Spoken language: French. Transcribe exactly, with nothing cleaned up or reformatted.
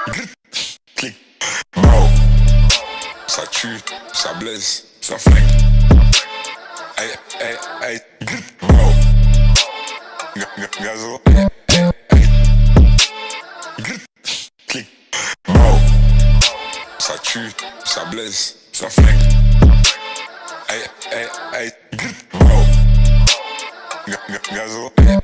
Clic. Bro. Ça tue, ça blesse, ça flingue. Aïe, aïe, aïe. Bro. Gazo. Clic. Bro. Ça tue, ça blesse, ça flingue. Aïe, aïe, aïe. Bro. Gazo.